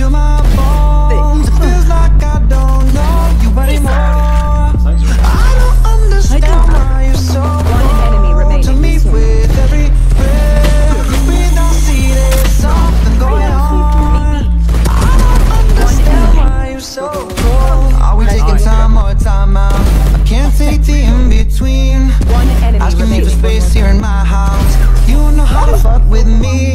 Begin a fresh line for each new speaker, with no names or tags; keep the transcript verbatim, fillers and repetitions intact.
to my bones. It feels like I don't know you anymore. I don't understand why you're so cold to me with every breath you breathe. I see there's something going on. I don't understand why you're so cold. Are we taking time or time out? I can't take the in-between. Asking me for space here in my house. You know how to fuck with me.